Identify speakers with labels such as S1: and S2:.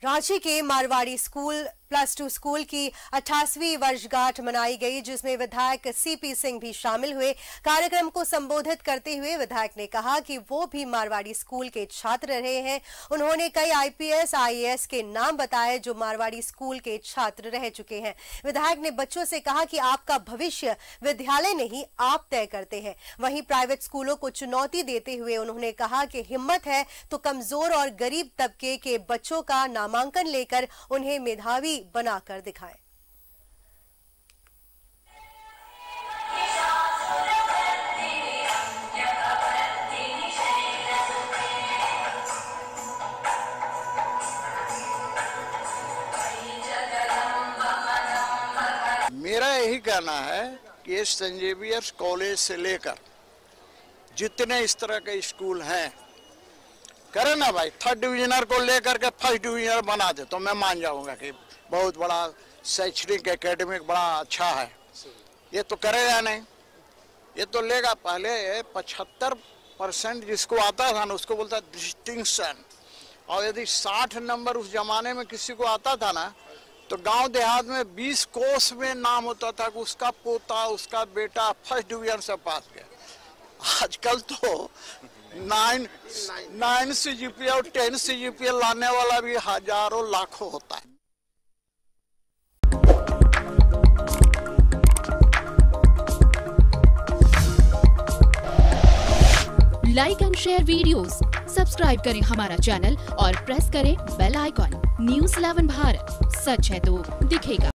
S1: रांची के Marwari school +2 school की 88वीं वर्षगांठ मनाई गई, जिसमें विधायक सीपी सिंह भी शामिल हुए। कार्यक्रम को संबोधित करते हुए विधायक ने कहा कि वो भी मारवाड़ी स्कूल के छात्र रहे हैं। उन्होंने कई IPS IAS के नाम बताए जो मारवाड़ी स्कूल के छात्र रह चुके हैं। विधायक ने बच्चों से कहा कि आपका भविष्य विद्यालय नहीं, आप तय करते हैं। वहीं प्राइवेट स्कूलों को चुनौती देते हुए उन्होंने कहा कि हिम्मत है तो कमजोर और गरीब तबके के बच्चों का नामांकन लेकर उन्हें मेधावी बनाकर दिखाएं।
S2: मेरा यही कहना है कि सेंट जेवियर्स कॉलेज से लेकर जितने इस तरह के स्कूल हैं, करे ना भाई, 3rd डिविजनर को लेकर के 1st डिविजनर बना दे तो मैं मान जाऊंगा कि बहुत बड़ा शैक्षणिक एकेडमिक बड़ा अच्छा है। ये तो करेगा नहीं, ये तो लेगा। पहले 75% जिसको आता था ना उसको बोलता डिस्टिंक्शन, और यदि 60 नंबर उस जमाने में किसी को आता था ना तो गांव देहात में 20 कोस में नाम होता था कि उसका पोता उसका बेटा 1st डिवीजन से पास गया। आजकल तो 9 CGPA और 10 CGPA लाने वाला भी हजारों लाखों होता है।
S3: Like and share videos, subscribe करें हमारा चैनल और प्रेस करें बेल आइकॉन। News 11 भारत, सच है तो दिखेगा।